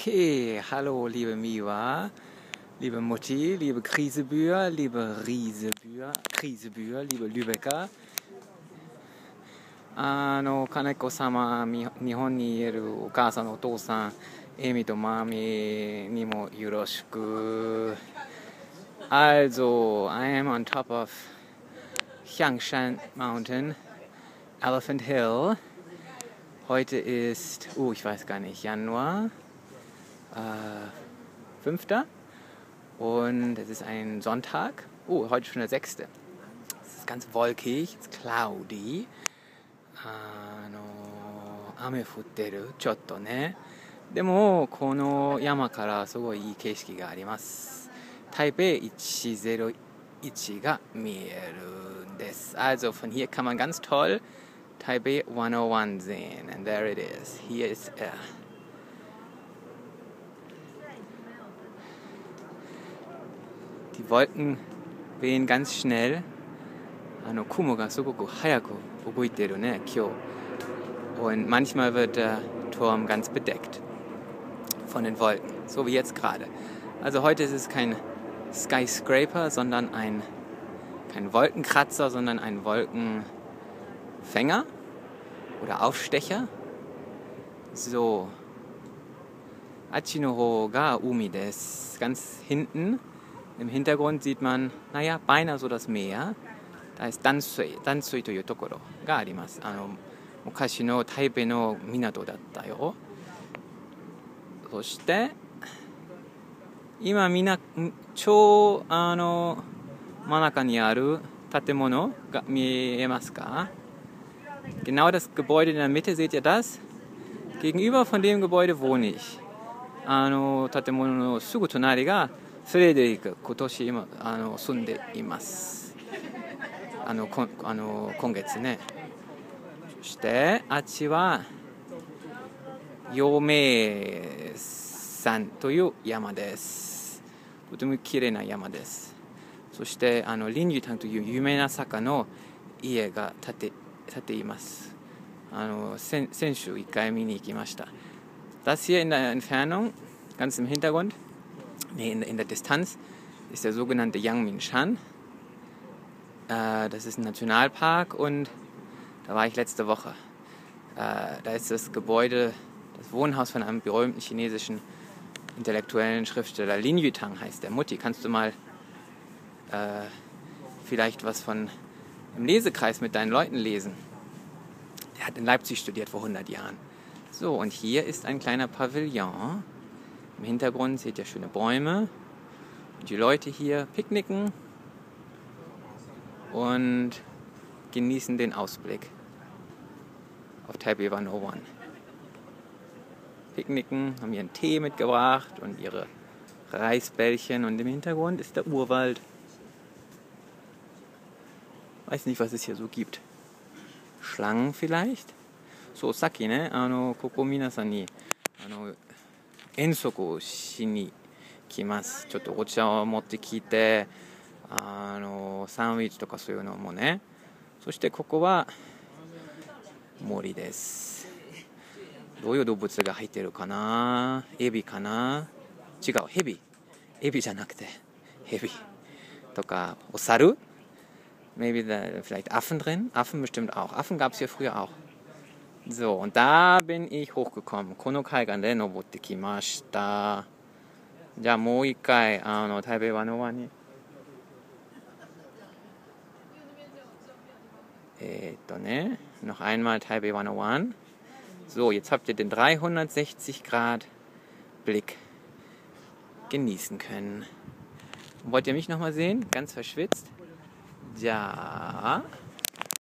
Okay, hallo liebe Miwa, liebe Mutti, liebe Krisebühr, liebe Krisebühr, liebe Lübecker. 金子様、日本にいるお母さん、お父さん、エミとマミにもよろしく。Also, I am on top of Xiangshan Mountain, Elephant Hill. Heute ist, ich weiß gar nicht, Januar 5. Und es ist ein Sonntag. Heute schon der 6. Es ist ganz wolkig, es ist cloudy. 雨降ってるちょっとね。でもこの山からすごいいい景色があります。台北101が見えるんです。Also von hier kann man ganz toll Taipei 101 sehen. And there it is. Hier ist er. Die Wolken wehen ganz schnell. 雲がすごく早く動いているね、今日。Und manchmal wird der Turm ganz bedeckt von den Wolken, so wie jetzt gerade. Also heute ist es kein Skyscraper, sondern kein Wolkenkratzer, sondern ein Wolkenfänger oder Aufstecher. So. Achi no hou ga umi desu. Ganz hinten im Hintergrund sieht man, beinahe so das Meer. Da ist Dansui というところがあります。昔の台北の港だったよ。そして今超真ん中にある建物が見えますか? Genau das Gebäude in der Mitte, seht ihr das? Gegenüber von dem Gebäude wohne ich. 建物のすぐ隣がフレデリック、今年住んでいます。今月ね。そしてあっちは陽明山という山です。とても綺麗な山です。そして林樹丹という有名な坂の家が建っています。先週1回見に行きました。Das hier in der Entfernung, ganz im Hintergrund, in der Distanz, ist der sogenannte Yangmingshan. Das ist ein Nationalpark und da war ich letzte Woche. Da ist das Gebäude, das Wohnhaus von einem berühmten chinesischen intellektuellen Schriftsteller. Lin Yutang heißt der. Mutti, kannst du mal vielleicht was von im Lesekreis mit deinen Leuten lesen? Er hat in Leipzig studiert vor 100 Jahren. So, und hier ist ein kleiner Pavillon. Im Hintergrund seht ihr schöne Bäume. Und die Leute hier picknicken und genießen den Ausblick auf Taipei 101. Picknicken, haben ihren Tee mitgebracht und ihre Reisbällchen und im Hintergrund ist der Urwald. Weiß nicht, was es hier so gibt. Schlangen vielleicht? So, Saki, ne? ここ皆さんに遠足をしに来ます。ちょっとお茶を持ってきてサンドイッチとかそういうのもね。そしてここは森です。どういう動物が入ってるかな？エビかな？違う、ヘビ。エビじゃなくてヘビとかお猿？ Maybe vielleicht Affen drin? Affen bestimmt auch. Affen gab es hier früher auch. So, und da bin ich hochgekommen. この海岸で登ってきました。じゃあもう一回台北101にnoch einmal Taipei 101. So, jetzt habt ihr den 360 Grad Blick genießen können. Wollt ihr mich nochmal sehen? Ganz verschwitzt? Ja.